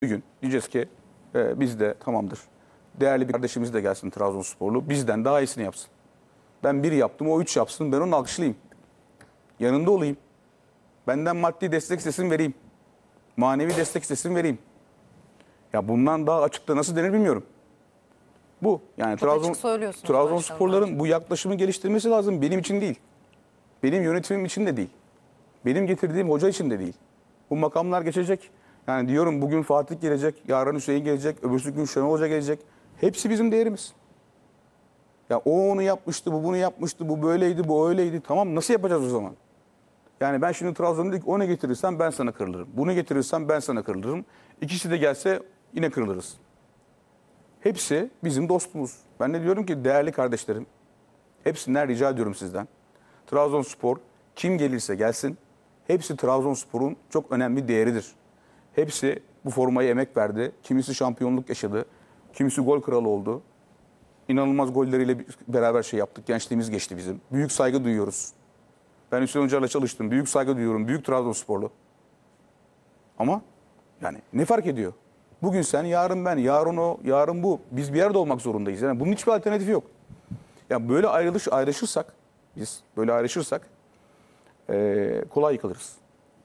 bir gün diyeceğiz ki biz de tamamdır. Değerli bir kardeşimiz de gelsin Trabzonsporlu. Bizden daha iyisini yapsın. Ben 1 yaptım, o 3 yapsın. Ben onu alkışlayayım. Yanında olayım. Benden maddi destek istesin vereyim. Manevi destek istesin vereyim. Ya bundan daha açıkta nasıl denir bilmiyorum. Bu. Yani Çok açık söylüyorsunuz Trabzonsporların bu yaklaşımı geliştirmesi lazım. Benim için değil. Benim yönetimim için de değil. Benim getirdiğim hoca için de değil. Bu makamlar geçecek. Yani diyorum bugün Fatih gelecek, yarın Hüseyin gelecek, öbürsü gün Şenol Hoca gelecek. Hepsi bizim değerimiz. Ya o onu yapmıştı, bu bunu yapmıştı, bu böyleydi, bu öyleydi. Tamam, nasıl yapacağız o zaman? Yani ben şimdi Trabzon'da onu getirirsem ben sana kırılırım. Bunu getirirsem ben sana kırılırım. İkisi de gelse yine kırılırız. Hepsi bizim dostumuz. Ben de diyorum ki değerli kardeşlerim, hepsinden rica ediyorum sizden. Trabzonspor kim gelirse gelsin, hepsi Trabzonspor'un çok önemli değeridir. Hepsi bu formaya emek verdi. Kimisi şampiyonluk yaşadı, kimisi gol kralı oldu. İnanılmaz golleriyle beraber şey yaptık. Gençliğimiz geçti bizim. Büyük saygı duyuyoruz. Ben Hüseyin Hoca'yla çalıştım. Büyük saygı duyuyorum. Büyük Trabzonsporlu. Ama yani ne fark ediyor? Bugün sen, yarın ben, yarın o, yarın bu. Biz bir yerde olmak zorundayız. Yani bunun hiçbir alternatifi yok. Yani böyle ayrışırsak, biz böyle ayrışırsak kolay yıkılırız.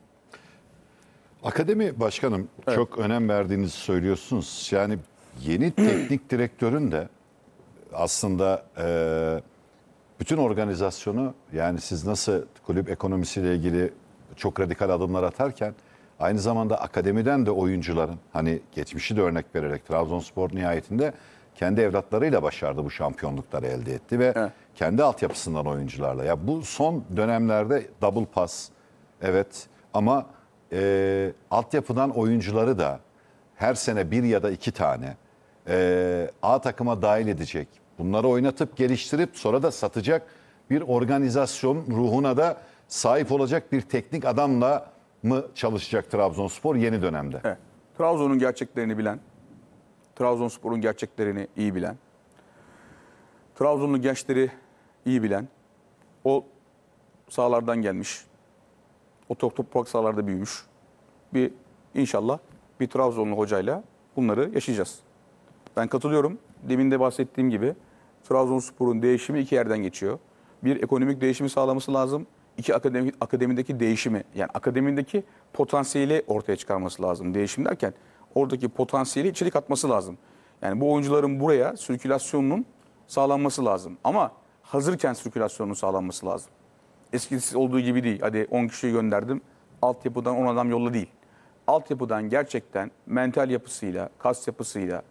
Akademi başkanım, Evet. çok önem verdiğinizi söylüyorsunuz. Yani yeni teknik direktörün de aslında bütün organizasyonu, yani siz nasıl kulüp ekonomisiyle ilgili çok radikal adımlar atarken aynı zamanda akademiden de oyuncuların, hani geçmişi de örnek vererek Trabzonspor nihayetinde kendi evlatlarıyla başardı, bu şampiyonlukları elde etti ve Evet. kendi altyapısından oyuncularla. Ya bu son dönemlerde double pass, evet, ama altyapıdan oyuncuları da her sene 1 ya da 2 tane A takıma dahil edecek, bunları oynatıp geliştirip sonra da satacak bir organizasyon ruhuna da sahip olacak bir teknik adamla mı çalışacak Trabzonspor yeni dönemde? Evet. Trabzon'un gerçeklerini bilen, Trabzonspor'un gerçeklerini iyi bilen, Trabzonlu gençleri iyi bilen, o sahalardan gelmiş, o toprak sahalarda büyümüş inşallah bir Trabzonlu hocayla bunları yaşayacağız. Ben katılıyorum. Demin de bahsettiğim gibi Trabzonspor'un değişimi 2 yerden geçiyor. Bir, ekonomik değişimi sağlaması lazım. 2, akademideki değişimi, yani akademideki potansiyeli ortaya çıkarması lazım. Değişim derken oradaki potansiyeli içerik atması lazım. Yani bu oyuncuların buraya sirkülasyonunun sağlanması lazım. Ama hazırken sirkülasyonun sağlanması lazım. Eskisi olduğu gibi değil. Hadi 10 kişiyi gönderdim, altyapıdan 10 adam yolla değil. Altyapıdan gerçekten mental yapısıyla, kas yapısıyla,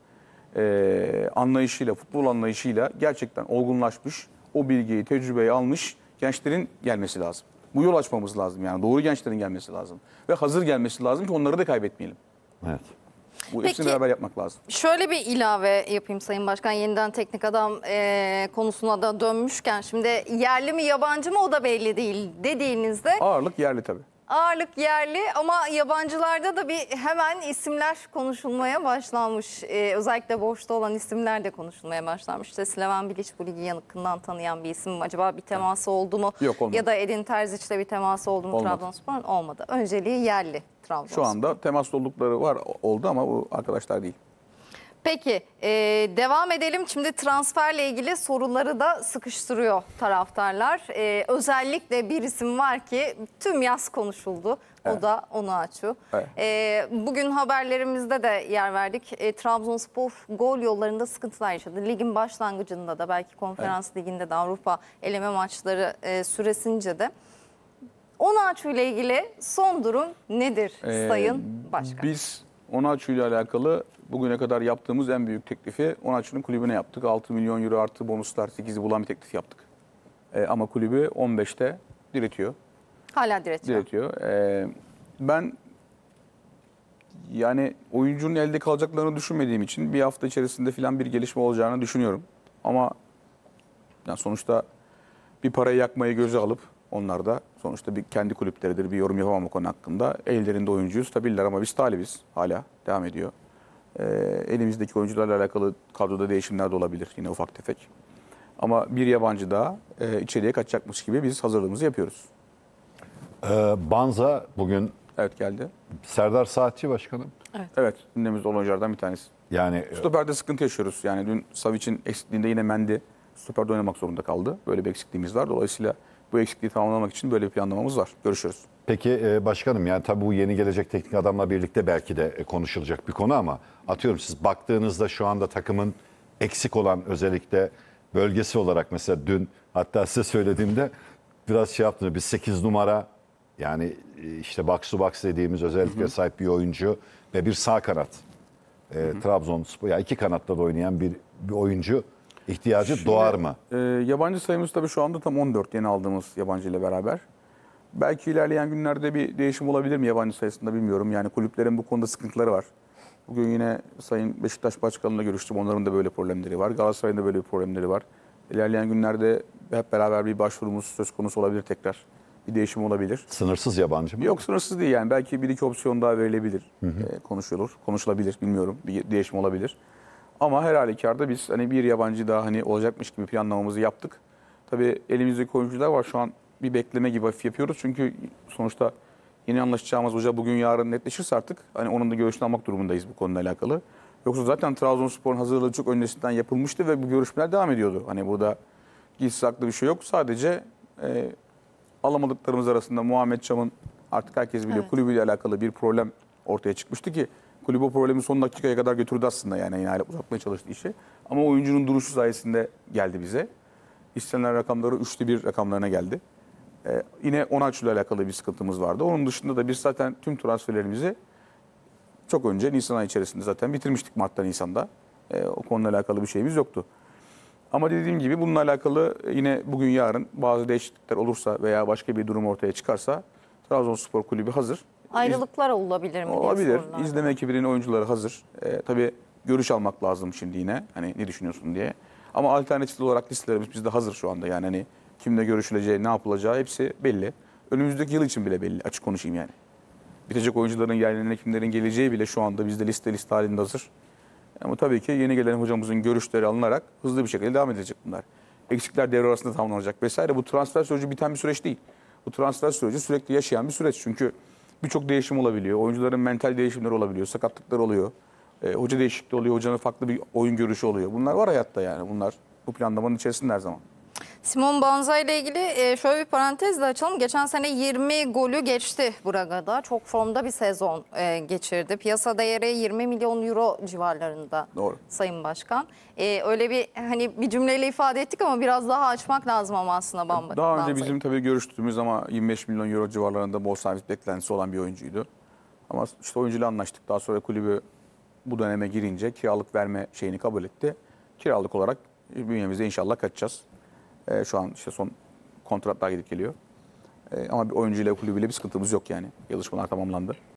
anlayışıyla, futbol anlayışıyla gerçekten olgunlaşmış, o bilgiyi, tecrübeyi almış gençlerin gelmesi lazım. Bu yol açmamız lazım, yani doğru gençlerin gelmesi lazım. Ve hazır gelmesi lazım ki onları da kaybetmeyelim. Evet. Bu hepsini beraber yapmak lazım. Şöyle bir ilave yapayım Sayın Başkan. Yeniden teknik adam konusuna da dönmüşken, şimdi yerli mi yabancı mı o da belli değil dediğinizde. Ağırlık yerli tabii. Ağırlık yerli ama yabancılarda da bir hemen isimler konuşulmaya başlanmış. Özellikle boşta olan isimler de konuşulmaya başlanmış. İşte Slaven Bilic bu ligi yakından tanıyan bir isim mi? Acaba bir teması oldu mu? Yok, olmadı. Ya da Edin Terzic'le bir teması oldu mu Olmadı. Trabzonspor'un? Olmadı. Önceliği yerli Trabzonspor. Şu anda temas oldukları oldu ama bu arkadaşlar değil. Peki devam edelim. Şimdi transferle ilgili soruları da sıkıştırıyor taraftarlar. Özellikle bir isim var ki tüm yaz konuşuldu. Evet. O da Onuachu. Evet. Bugün haberlerimizde de yer verdik. Trabzonspor gol yollarında sıkıntılar yaşadı. Ligin başlangıcında da, belki konferans liginde de, Avrupa eleme maçları süresince de. Onuachu ile ilgili son durum nedir Sayın Başkan? Biz Onuachu ile alakalı bugüne kadar yaptığımız en büyük teklifi Onuachu'nun kulübüne yaptık. 6 milyon euro artı bonuslar 8'i bulan bir teklif yaptık. Ama kulübü 15'te diretiyor. Hala diretiyor. Ben yani oyuncunun elde kalacaklarını düşünmediğim için bir hafta içerisinde falan bir gelişme olacağını düşünüyorum. Ama yani sonuçta bir parayı yakmayı göze alıp, onlar da sonuçta bir kendi kulüpleridir, bir yorum yapamam o konu hakkında. Ellerinde oyuncuyuz tabiler ama biz talibiz, hala devam ediyor. Elimizdeki oyuncularla alakalı kadroda değişimler de olabilir yine ufak tefek. Ama bir yabancı daha içeriye kaçacakmış gibi biz hazırlığımızı yapıyoruz. Banza bugün Evet geldi. Serdar Saatçi başkanım. Evet gündemimizde olan oyunculardan bir tanesi. Yani Stoper'de sıkıntı yaşıyoruz. Yani dün Savic'in eksikliğinde yine Mendy stoperde oynamak zorunda kaldı. Böyle bir eksikliğimiz var. Dolayısıyla bu eksikliği tamamlamak için böyle bir planlamamız var. Görüşürüz. peki başkanım, yani tabii bu yeni gelecek teknik adamla birlikte belki de konuşulacak bir konu ama atıyorum siz baktığınızda şu anda takımın eksik olan özellikle bölgesi olarak mesela dün hatta size söylediğimde biraz şey yaptınız. Bir 8 numara, yani işte box to box dediğimiz özellikle sahip bir oyuncu ve bir sağ kanat. Trabzonspor, yani iki kanatta da oynayan bir oyuncu ihtiyacı doğar mı? Yabancı sayımız tabii şu anda tam 14 yeni aldığımız yabancı ile beraber. Belki ilerleyen günlerde bir değişim olabilir mi yabancı sayısında bilmiyorum. Yani kulüplerin bu konuda sıkıntıları var. Bugün yine Sayın Beşiktaş Başkanı'yla görüştüm. Onların da böyle problemleri var. Galatasaray'ın da böyle bir problemleri var. İlerleyen günlerde hep beraber bir başvurumuz söz konusu olabilir tekrar. Bir değişim olabilir. Sınırsız yabancı mı? Yok sınırsız değil yani. Belki bir iki opsiyon daha verilebilir. Konuşulabilir bilmiyorum. Bir değişim olabilir. Ama her halükarda biz hani bir yabancı daha hani olacakmış gibi planlamamızı yaptık. Tabii elimizdeki oyuncular var. Şu an bir bekleme gibi hafif yapıyoruz. Çünkü sonuçta yeni anlaşacağımız hoca bugün yarın netleşirse artık hani onun da görüşünü almak durumundayız bu konuyla alakalı. Yoksa zaten Trabzonspor'un hazırlığı çok öncesinden yapılmıştı ve bu görüşmeler devam ediyordu. Hani burada gizli saklı bir şey yok. Sadece alamadıklarımız arasında Muhammed Çam'ın artık herkes biliyor kulübüyle alakalı bir problem ortaya çıkmıştı ki kulüp o problemi son dakikaya kadar götürdü aslında yani yine uzatmaya çalıştı işi. Ama oyuncunun duruşu sayesinde geldi bize. İstenilen rakamları 3'te 1 rakamlarına geldi. Yine Onaçu ile alakalı bir sıkıntımız vardı. Onun dışında da biz zaten tüm transferlerimizi çok önce Nisan ayı içerisinde zaten bitirmiştik Mart'ta Nisan'da. O konuyla alakalı bir şeyimiz yoktu. Ama dediğim gibi bununla alakalı yine bugün yarın bazı değişiklikler olursa veya başka bir durum ortaya çıkarsa Trabzonspor Kulübü hazır. Ayrılıklar olabilir mi diye Olabilir. sorular. İzleme ekibinin oyuncuları hazır. Tabii görüş almak lazım şimdi yine. Hani ne düşünüyorsun diye. Ama alternatif olarak listelerimiz bizde hazır şu anda. Yani hani kimle görüşüleceği, ne yapılacağı hepsi belli. Önümüzdeki yıl için bile belli. Açık konuşayım yani. Bitecek oyuncuların yerlerine kimlerin geleceği bile şu anda bizde liste halinde hazır. Ama tabii ki yeni gelen hocamızın görüşleri alınarak hızlı bir şekilde devam edecek bunlar. Eksikler devre arasında tamamlanacak vesaire. Bu transfer süreci biten bir süreç değil. Bu transfer süreci sürekli yaşayan bir süreç. Çünkü birçok değişim olabiliyor. Oyuncuların mental değişimleri olabiliyor. Sakatlıklar oluyor. Hoca değişikliği oluyor. Hocanın farklı bir oyun görüşü oluyor. Bunlar var hayatta yani. Bunlar bu planlamanın içerisinde her zaman. Simon Banza ile ilgili şöyle bir parantez de açalım. Geçen sene 20 golü geçti Braga'da. Çok formda bir sezon geçirdi. Piyasa değeri 20 milyon euro civarlarında. Doğru. Sayın Başkan. Öyle bir hani bir cümleyle ifade ettik ama biraz daha açmak lazım ama aslında Daha önce Banza'yı. bizim tabii görüştüğümüz ama 25 milyon euro civarlarında bonservis beklentisi olan bir oyuncuydu. Ama işte oyuncuyla anlaştık. Daha sonra kulübü bu döneme girince kiralık verme şeyini kabul etti. Kiralık olarak bünyemizde inşallah kaçacağız. Şu an işte son kontratlar gidip geliyor. Ama bir oyuncuyla kulübüyle bir sıkıntımız yok yani. Yazışmalar tamamlandı.